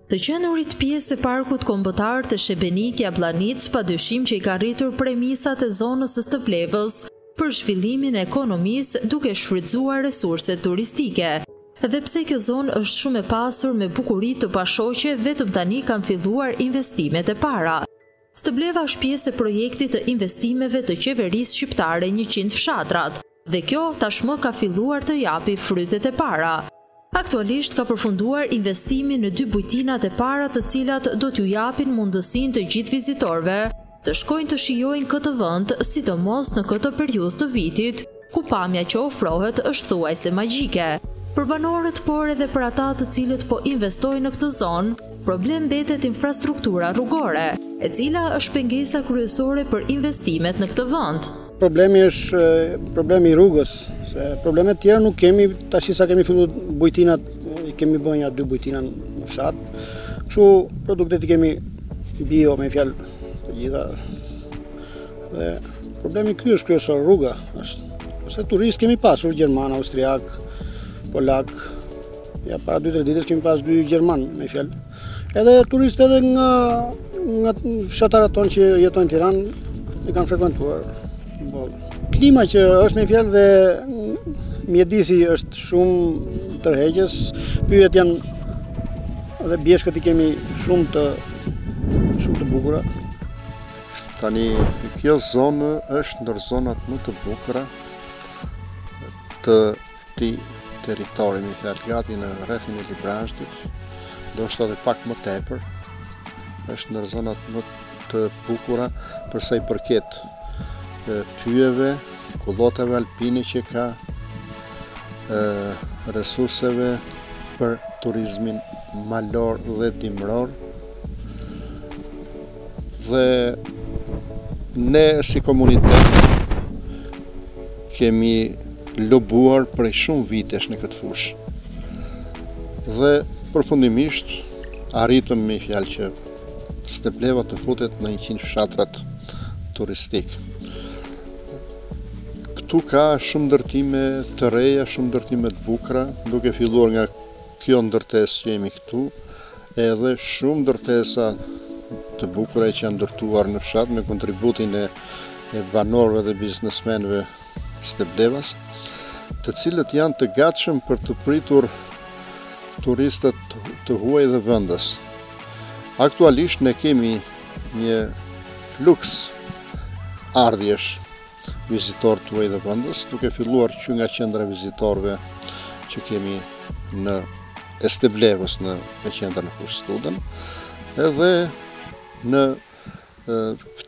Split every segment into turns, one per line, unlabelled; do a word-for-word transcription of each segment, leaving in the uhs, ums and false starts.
Të qenurit pjesë e parkut kombëtar të Shebenik Jablanic padyshim që i ka rritur premisat e zonës së Stëplevës për zhvillimin e ekonomisë duke shfrytzuar resurset turistike. Dhe pse kjo zonë është shumë e pasur me bukuri të pashoqe, vetëm tani kanë filluar investimet e para. Stëpleva është pjesë e projektit të investimeve të qeverisë shqiptare njëqind fshatrat, dhe kjo tashmë ka filluar të japi frytet e para. Aktualisht ka përfunduar investimin në dy bujtinat e para të cilat do t'ju japin mundësinë të gjithë vizitorëve të shkojnë të shijojnë këtë vend, sidomos në këtë periudhë të vitit, ku pamja që ofrohet është thuajse magjike. Për banorët, por edhe për ata të cilët po investojnë në këtë zonë, problem mbetet infrastruktura rrugore, e cila është pengesa kryesore për investimet në këtë vend.
Problemi është problemi i rrugës, se problemet tjera nuk kemi, tash sa kemi filluar bujtinat, i kemi bën ja dy bujtina në fshat. Kështu produktet i kemi bio, me fjalë të gjitha. Dhe problemi ky është kryesor, rruga është. Ose turistë kemi pasur gjerman, austriak, polak. Ja para dy tre ditësh kemi pas dy gjerman, me fjalë. Edhe turistë edhe nga nga fshatarët tonë që jetojnë në Tiranë i kanë frekuentuar. Klima që është me fjalë dhe mjedisi është shumë tërheqës, pyjet janë dhe bjeshkët i kemi shumë të shumë të bukura.
Tani kjo zonë është ndër zonat më të bukura të këtij territori, me fjalë gati në rrethin e Librazhdit, ndoshta edhe pak më tepër, është ndër zonat më të bukura për sa i përket pyjeve, kullotave alpine që ka, resurseve për turizmin malor dhe dimror. Dhe ne si komunitet kemi lobuar prej shumë vitesh në këtë fushë. Dhe përfundimisht arritëm me fjalë që Stëpleva të futet në njëqind fshatrat turistik. Këtu ka shumë ndërtime të reja, shumë ndërtime të bukura, duke filluar nga kjo ndërtesë që jemi këtu, edhe shumë ndërtesa të bukura që janë ndërtuar në fshat me kontributin e, e banorëve dhe biznesmenëve Stëplevas, të cilët janë të gatshëm për të pritur turistët të huaj dhe vendas. Aktualisht ne kemi një fluks ardhjesh vizitor të huaj dhe vendas, duke filluar që nga qendra vizitorëve që kemi në Stëplevës në e qendrën e Kurstudën, edhe në e,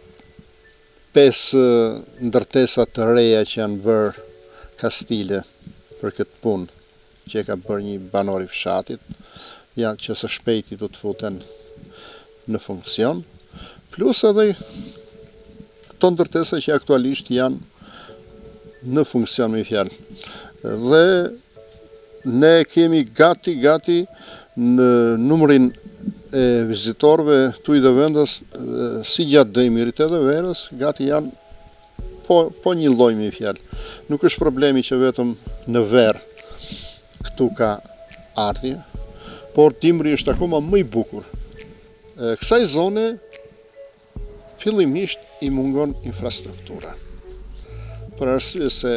pesë ndërtesa të reja që janë bërë kastile për këtë punë, që e ka bërë një banor i fshatit, ja, që së shpejti do të futen në funksion, plus edhe këto ndërtesa që aktualisht janë në funksion me fjalë. Dhe ne kemi gati, gati në numrin e vizitorëve tuaj dhe vendas, si gjatë dejmirit edhe verës, gati janë po, po një lloj me fjalë. Nuk është problemi që vetëm në verë këtu ka ardhje, por dimri është akoma më i bukur. Kësaj zone fillimisht i mungon infrastruktura. Për arsye se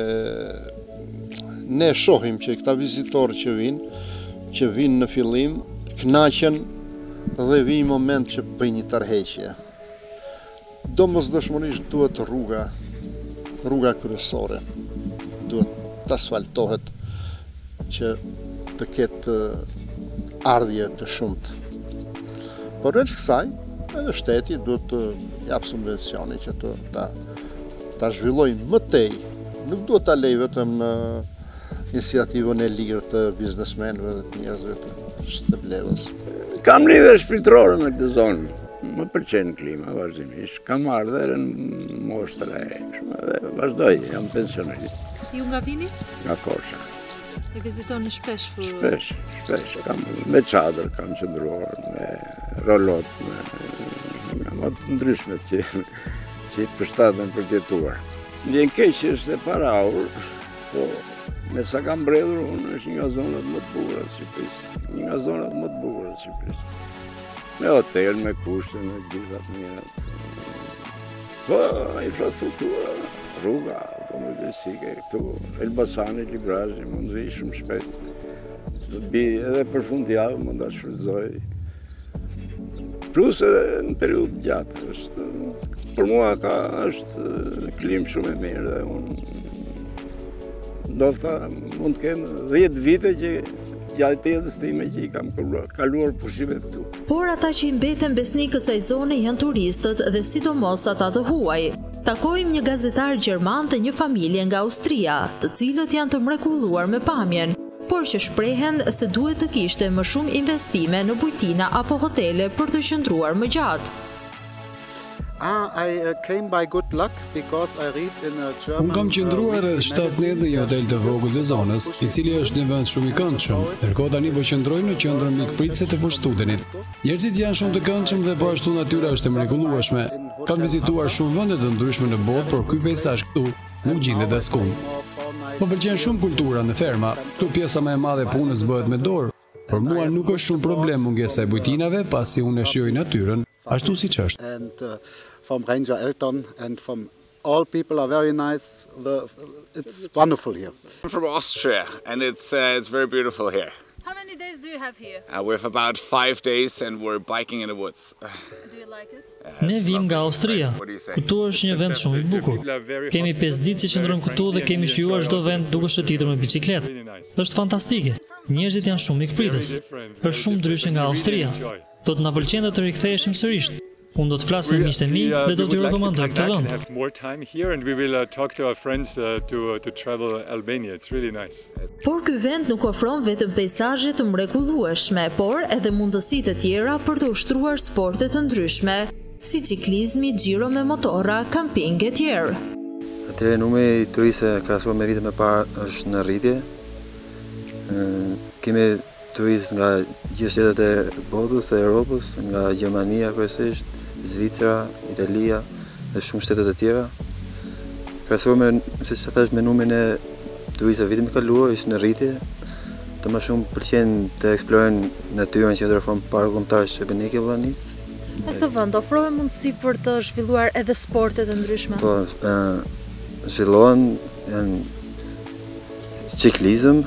ne shohim që këta vizitorë që vinë, që vinë në fillim, kënaqen dhe vijnë moment që bëjnë një tërheqje. Domosdoshmërisht duhet rruga, rruga kryesore, duhet të asfaltohet që të ketë ardhje të shumtë. Përveç kësaj, edhe shteti duhet të japë subvencione që të ta, ta zhvilloj më tej. Nuk duhet ta lej vetëm në iniciativën e lirë të biznesmenëve dhe të njerëzve të Stëplevës.
Kam lidhje shpirtërore me këtë zonë. Më pëlqen klima vazhdimisht. Kam ardhur në moshë të re dhe vazhdoj, jam pensionist.
Ju nga vini?
Nga Kosha.
E vizitoni shpesh?
Shpesh, shpesh. Kam me çadër, kam qëndruar, me rolot, me nga më të ndryshme që, që i përshtaten për të jetuar. Vjen keq është e para ur, po Me sa kam mbredhur unë është një nga zonat më të bukura të Shqipërisë, një nga zonat më të bukura të Shqipërisë. Me hotel, me kushte, me gjitha të mirat. Po, infrastruktura, rruga, automobilistike, këtu, Elbasani, Librazhi, mund të vi shumë shpejt. Do të bi edhe për fundjavë, mund ta shfrytëzoj. Plus edhe në periudhë gjatë, është, për mua ka është klim shumë e mirë dhe unë ndofta mund të kem dhjetë vite që gjatë jetës time që i kam kaluar pushimet këtu.
Por ata që i mbeten besnik kësaj zone janë turistët dhe sidomos ata të huaj. Takojmë një gazetar gjerman të një familje nga Austria, të cilët janë të mrekulluar me pamjen, por që shprehen se duhet të kishte më shumë investime në bujtina apo hotele për të qëndruar më gjatë.
Ah, I uh, came by good luck because I read in a German.
Unë kam qëndruar rreth shtatë net në një hotel të vogël të zonës, i cili është një vend shumë i këndshëm. Ndërkohë tani po qëndrojmë në qendrën mikpritëse të Vorstudenit. Njerëzit janë shumë të këndshëm dhe po ashtu natyra është e mrekullueshme. Kam vizituar shumë vende të ndryshme në botë, por ky peizazh këtu nuk gjendet askund. Më pëlqen shumë kultura në ferma. Këtu pjesa më e madhe e punës bëhet me dorë. Por mua nuk është shumë problem mungesa e bujtinave, pasi unë e shijoj natyrën ashtu siç është.
And uh, from Ranger Elton and from all people are very nice. The, it's wonderful here.
I'm from Austria and it's uh, it's very beautiful here.
How many days do you have here?
Uh, we have about five days and we're biking in the woods.
Do you like it?
Uh,
Ne
it's
vim nga
lovely.
Austria.
What do you say?
Këtu është një vend shumë i bukur. Kemi pesë ditë që qëndrojmë këtu dhe kemi shijuar çdo vend duke shëtitur me biçikletë. Është fantastike. Njerëzit janë shumë mikpritës. Është shumë ndryshe nga Austria. Do të na pëlqente të riktheheshim sërish. Unë do të flas me miqtë e mi dhe do t'ju rekomandoj këtë vend.
Have more time here and we will uh, talk to our friends uh, to uh, to travel Albania. It's really nice.
Por ky vend nuk ofron vetëm peizazhe të mrekullueshme, por edhe mundësi të tjera për të ushtruar sporte të ndryshme, si ciklizmi, xhiro me motorra, kamping e tjerë.
Atëherë numri i turistëve krahasuar me vitet më parë është në rritje. Kemi turistë nga gjithë shtetet e botës, e Europës, nga Gjermania kryesisht, Zvicra, Italia dhe shumë shtete të tjera. Krahasuar me, siç e thash, me numrin e turistëve vitin më kaluar ishte në rritje. Të më shumë pëlqen të eksplorojnë natyrën që ofron Parku Kombëtar Shebenik e Vllanicë.
Në këtë vend ofrohet mundësi për të zhvilluar edhe sporte të ndryshme.
Po, zhvillohen janë ciklizëm,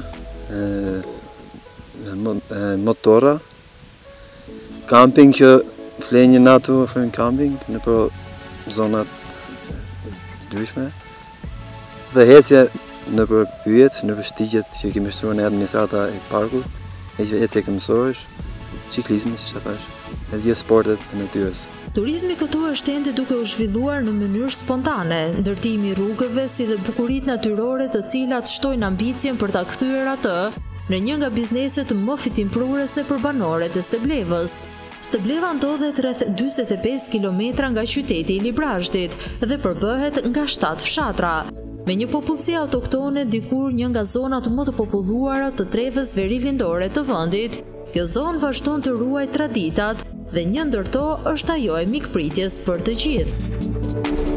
motora, camping që flen një natë ofrojnë camping në për zonat ndryshme dhe ecje në për pyjet, në për shtigjet që kemi shtruar në administrata e parkut, ecje këmbësorësh, ciklizmi, siç e thash, e gjithë sportet e natyrës.
Turizmi këtu është ende duke u zhvilluar në mënyrë spontane, ndërtimi i rrugëve si dhe bukuritë natyrore të cilat shtojnë ambicien për ta kthyer atë në një nga bizneset më fitimprurese për banorët e Steblevës. Stebleva ndodhet rreth dyzet e pesë kilometra nga qyteti i Librazhdit dhe përbëhet nga shtatë fshatra. Me një popullsi autoktone dikur një nga zonat më të populluara të trevës verilindore të vendit, kjo zonë vazhdon të ruajë traditat dhe një ndër to është ajo e mikpritjes për të gjithë.